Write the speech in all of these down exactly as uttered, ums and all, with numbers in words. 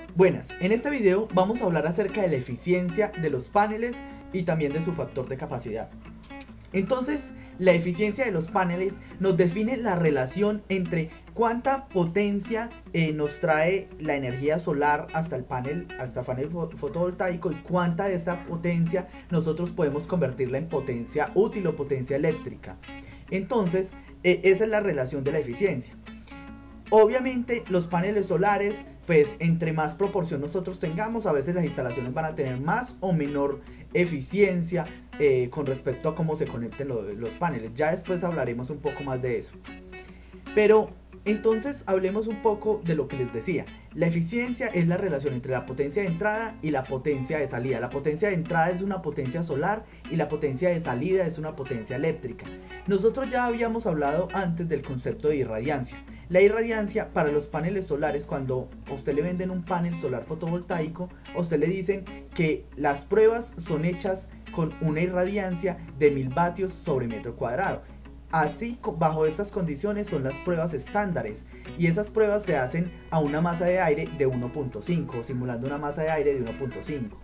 Buenas, en este video vamos a hablar acerca de la eficiencia de los paneles y también de su factor de capacidad. Entonces, la eficiencia de los paneles nos define la relación entre cuánta potencia eh, nos trae la energía solar hasta el panel, hasta el panel fotovoltaico, y cuánta de esta potencia nosotros podemos convertirla en potencia útil o potencia eléctrica. Entonces, eh, esa es la relación de la eficiencia. Obviamente los paneles solares, pues entre más proporción nosotros tengamos, a veces las instalaciones van a tener más o menor eficiencia eh, con respecto a cómo se conecten lo, los paneles. Ya después hablaremos un poco más de eso. Pero entonces hablemos un poco de lo que les decía. La eficiencia es la relación entre la potencia de entrada y la potencia de salida. La potencia de entrada es una potencia solar y la potencia de salida es una potencia eléctrica. Nosotros ya habíamos hablado antes del concepto de irradiancia. La irradiancia para los paneles solares, cuando a usted le venden un panel solar fotovoltaico, a usted le dicen que las pruebas son hechas con una irradiancia de mil vatios sobre metro cuadrado. Así, bajo estas condiciones son las pruebas estándares, y esas pruebas se hacen a una masa de aire de uno punto cinco, simulando una masa de aire de uno punto cinco.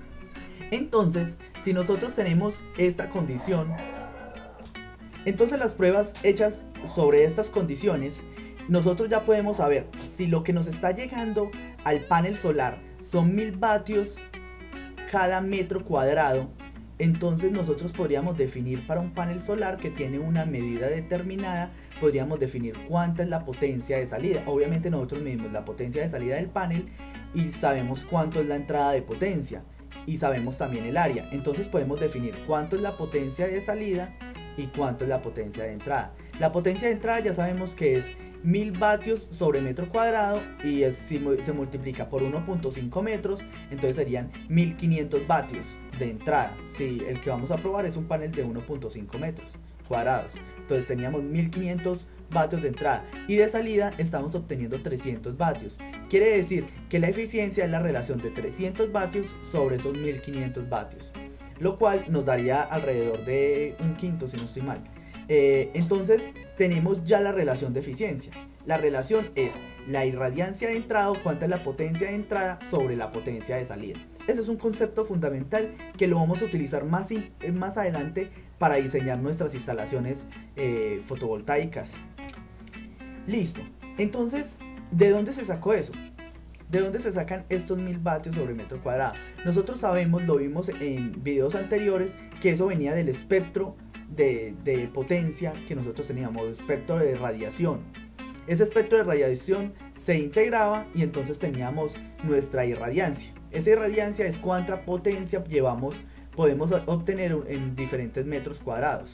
Entonces, si nosotros tenemos esta condición, entonces las pruebas hechas sobre estas condiciones, nosotros ya podemos saber si lo que nos está llegando al panel solar son mil vatios cada metro cuadrado. Entonces nosotros podríamos definir para un panel solar que tiene una medida determinada, podríamos definir cuánta es la potencia de salida. Obviamente nosotros medimos la potencia de salida del panel y sabemos cuánto es la entrada de potencia, y sabemos también el área. Entonces podemos definir cuánto es la potencia de salida y cuánto es la potencia de entrada. La potencia de entrada ya sabemos que es mil vatios sobre metro cuadrado, y es, si se multiplica por uno punto cinco metros, entonces serían mil quinientos vatios de entrada. Si el que vamos a probar es un panel de uno punto cinco metros cuadrados, entonces teníamos mil quinientos vatios de entrada, y de salida estamos obteniendo trescientos vatios. Quiere decir que la eficiencia es la relación de trescientos vatios sobre esos mil quinientos vatios, lo cual nos daría alrededor de un quinto, si no estoy mal. Eh, entonces tenemos ya la relación de eficiencia. La relación es la irradiancia de entrada, o cuánta es la potencia de entrada sobre la potencia de salida. Ese es un concepto fundamental que lo vamos a utilizar más, más adelante para diseñar nuestras instalaciones eh, fotovoltaicas. Listo. Entonces, ¿de dónde se sacó eso? ¿De dónde se sacan estos mil vatios sobre metro cuadrado? Nosotros sabemos, lo vimos en videos anteriores, que eso venía del espectro De, de potencia que nosotros teníamos, el espectro de radiación. Ese espectro de radiación se integraba y entonces teníamos nuestra irradiancia. Esa irradiancia es cuánta potencia llevamos, podemos obtener en diferentes metros cuadrados.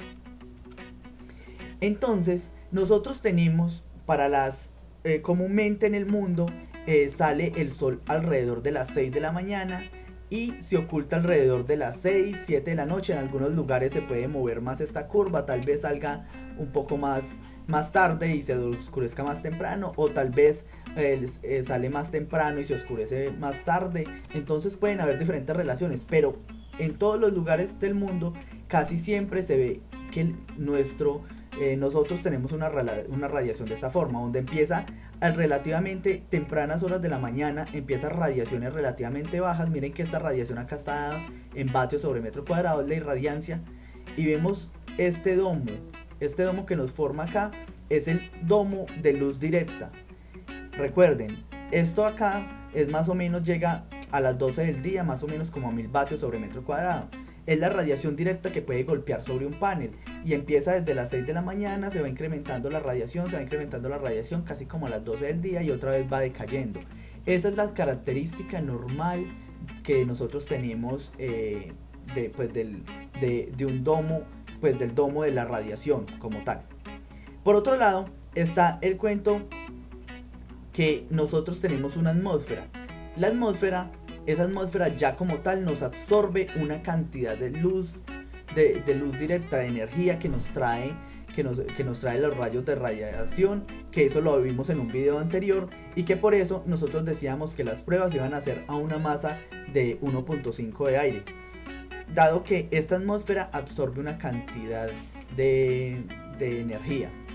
Entonces nosotros tenemos para las eh, comúnmente en el mundo eh, sale el sol alrededor de las seis de la mañana y se oculta alrededor de las seis, siete de la noche. En algunos lugares se puede mover más esta curva, tal vez salga un poco más, más tarde y se oscurezca más temprano, o tal vez eh, eh, sale más temprano y se oscurece más tarde. Entonces pueden haber diferentes relaciones, pero en todos los lugares del mundo casi siempre se ve que nuestro, eh, nosotros tenemos una, una radiación de esta forma, donde empieza a relativamente tempranas horas de la mañana, empiezan radiaciones relativamente bajas. Miren que esta radiación acá está en vatios sobre metro cuadrado, es la irradiancia, y vemos este domo, este domo que nos forma acá es el domo de luz directa. Recuerden, esto acá es más o menos, llega a las doce del día, más o menos como a mil vatios sobre metro cuadrado. Es la radiación directa que puede golpear sobre un panel, y empieza desde las seis de la mañana, se va incrementando la radiación, se va incrementando la radiación casi como a las doce del día, y otra vez va decayendo. Esa es la característica normal que nosotros tenemos eh, de, pues del, de, de un domo, pues del domo de la radiación como tal. Por otro lado está el cuento que nosotros tenemos una atmósfera. La atmósfera Esa atmósfera ya como tal nos absorbe una cantidad de luz, de, de luz directa, de energía que nos trae, que nos, que nos trae los rayos de radiación, que eso lo vimos en un video anterior, y que por eso nosotros decíamos que las pruebas iban a ser a una masa de uno punto cinco de aire, dado que esta atmósfera absorbe una cantidad de, de energía.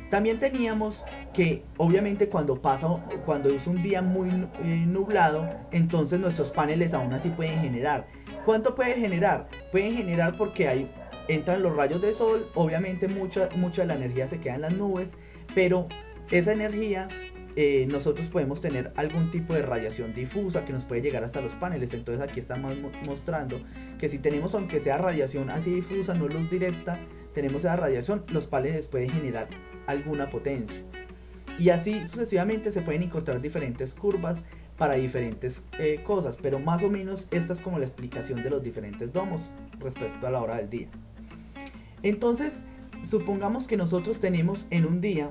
También teníamos que obviamente cuando pasa, cuando es un día muy eh, nublado, entonces nuestros paneles aún así pueden generar. ¿Cuánto puede generar? Pueden generar porque hay, entran los rayos de sol, obviamente mucha, mucha de la energía se queda en las nubes, pero esa energía eh, nosotros podemos tener algún tipo de radiación difusa que nos puede llegar hasta los paneles. Entonces aquí estamos mostrando que si tenemos, aunque sea radiación así difusa, no luz directa, tenemos esa radiación, los paneles pueden generar alguna potencia. Y así sucesivamente se pueden encontrar diferentes curvas para diferentes eh, cosas, pero más o menos esta es como la explicación de los diferentes domos respecto a la hora del día. Entonces, supongamos que nosotros tenemos en un día,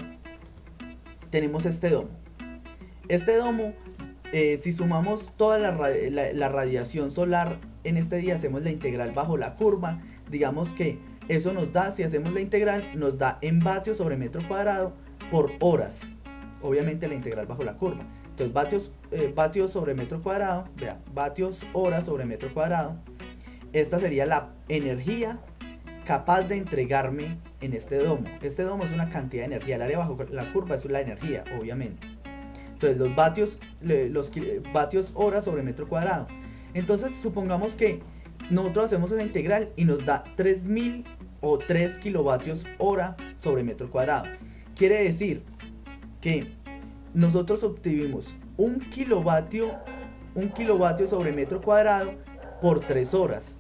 tenemos este domo. Este domo, eh, si sumamos toda la, la, la radiación solar en este día, hacemos la integral bajo la curva, digamos que eso nos da, si hacemos la integral, nos da en vatios sobre metro cuadrado por horas. Obviamente la integral bajo la curva. Entonces vatios, eh, vatios sobre metro cuadrado, vea, vatios hora sobre metro cuadrado. Esta sería la energía capaz de entregarme en este domo. Este domo es una cantidad de energía. El área bajo la curva es la energía, obviamente. Entonces los vatios, los vatios hora sobre metro cuadrado. Entonces supongamos que nosotros hacemos esa integral y nos da tres mil o tres kilovatios hora sobre metro cuadrado. Quiere decir que nosotros obtuvimos un kilovatio, un kilovatio sobre metro cuadrado por tres horas.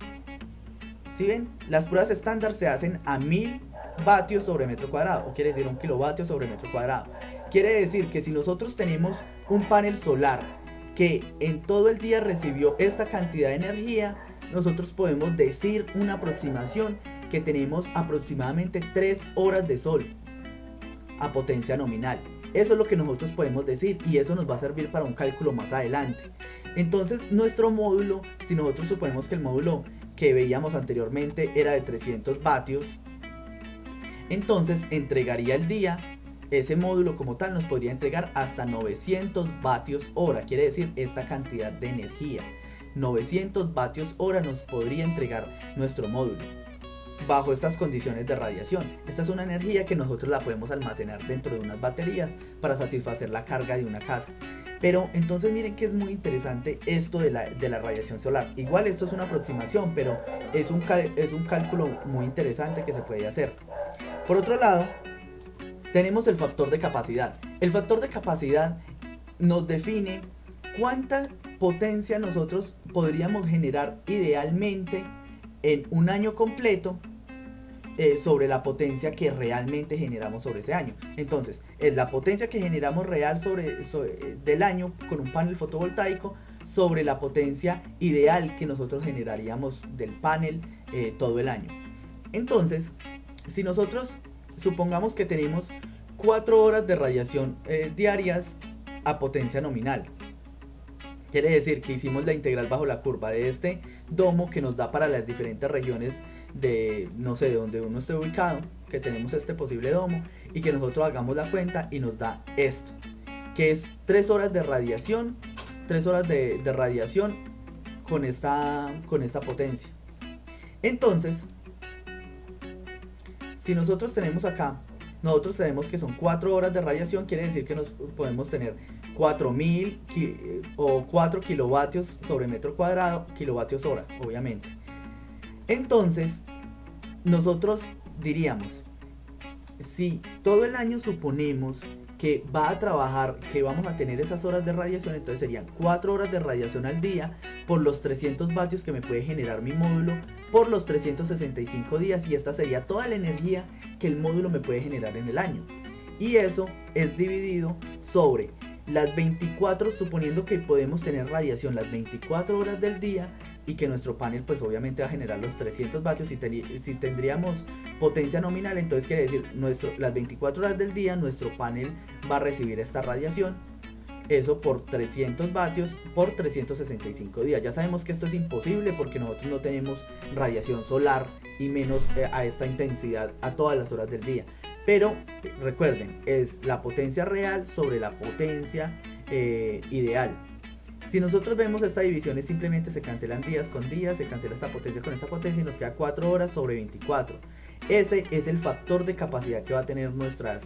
¿Sí ven? Las pruebas estándar se hacen a mil vatios sobre metro cuadrado, o quiere decir un kilovatio sobre metro cuadrado. Quiere decir que si nosotros tenemos un panel solar que en todo el día recibió esta cantidad de energía, nosotros podemos decir una aproximación que tenemos aproximadamente tres horas de sol a potencia nominal. Eso es lo que nosotros podemos decir y eso nos va a servir para un cálculo más adelante. Entonces nuestro módulo, si nosotros suponemos que el módulo que veíamos anteriormente era de trescientos vatios, entonces entregaría el día, ese módulo como tal nos podría entregar hasta novecientos vatios hora, quiere decir esta cantidad de energía. novecientos vatios hora nos podría entregar nuestro módulo bajo estas condiciones de radiación. Esta es una energía que nosotros la podemos almacenar dentro de unas baterías para satisfacer la carga de una casa. Pero entonces miren que es muy interesante esto de la, de la radiación solar. Igual esto es una aproximación, pero es un, es un cálculo muy interesante que se puede hacer. Por otro lado, tenemos el factor de capacidad. El factor de capacidad nos define cuánta potencia nosotros podríamos generar idealmente en un año completo eh, sobre la potencia que realmente generamos sobre ese año. Entonces, es la potencia que generamos real sobre, sobre del año con un panel fotovoltaico sobre la potencia ideal que nosotros generaríamos del panel eh, todo el año. Entonces, si nosotros supongamos que tenemos cuatro horas de radiación eh, diarias a potencia nominal, quiere decir que hicimos la integral bajo la curva de este domo que nos da para las diferentes regiones de, no sé, de donde uno esté ubicado, que tenemos este posible domo y que nosotros hagamos la cuenta y nos da esto, que es tres horas de radiación, tres horas de, de radiación con esta, con esta potencia. Entonces, si nosotros tenemos acá, nosotros sabemos que son cuatro horas de radiación, quiere decir que nos podemos tener cuatro mil o cuatro kilovatios sobre metro cuadrado, kilovatios hora, obviamente. Entonces, nosotros diríamos, si todo el año suponemos que va a trabajar, que vamos a tener esas horas de radiación, entonces serían cuatro horas de radiación al día por los trescientos vatios que me puede generar mi módulo por los trescientos sesenta y cinco días, y esta sería toda la energía que el módulo me puede generar en el año. Y eso es dividido sobre las veinticuatro, suponiendo que podemos tener radiación las veinticuatro horas del día y que nuestro panel pues obviamente va a generar los trescientos vatios. Si, ten, si tendríamos potencia nominal, entonces quiere decir nuestro, las veinticuatro horas del día nuestro panel va a recibir esta radiación, eso por trescientos vatios por trescientos sesenta y cinco días. Ya sabemos que esto es imposible porque nosotros no tenemos radiación solar y menos eh, a esta intensidad a todas las horas del día. Pero recuerden, es la potencia real sobre la potencia eh, ideal. Si nosotros vemos esta división, es simplemente se cancelan días con días, se cancela esta potencia con esta potencia y nos queda cuatro horas sobre veinticuatro. Ese es el factor de capacidad que va a tener nuestras,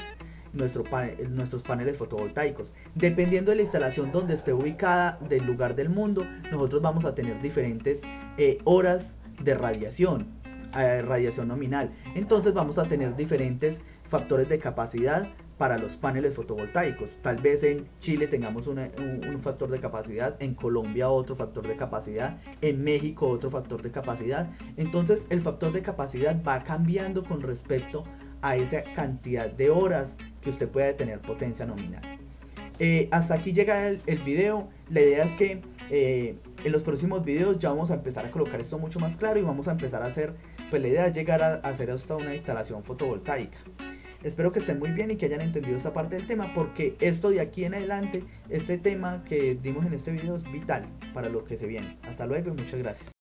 nuestro pane, nuestros paneles fotovoltaicos. Dependiendo de la instalación donde esté ubicada del lugar del mundo, nosotros vamos a tener diferentes eh, horas de radiación, eh, radiación nominal. Entonces vamos a tener diferentes factores de capacidad para los paneles fotovoltaicos. Tal vez en Chile tengamos una, un, un factor de capacidad, en Colombia otro factor de capacidad, en México otro factor de capacidad. Entonces el factor de capacidad va cambiando con respecto a esa cantidad de horas que usted puede tener potencia nominal. Eh, hasta aquí llega el, el video. La idea es que eh, en los próximos videos ya vamos a empezar a colocar esto mucho más claro y vamos a empezar a hacer, pues la idea es llegar a, a hacer hasta una instalación fotovoltaica. Espero que estén muy bien y que hayan entendido esta parte del tema, porque esto de aquí en adelante, este tema que dimos en este video es vital para lo que se viene. Hasta luego y muchas gracias.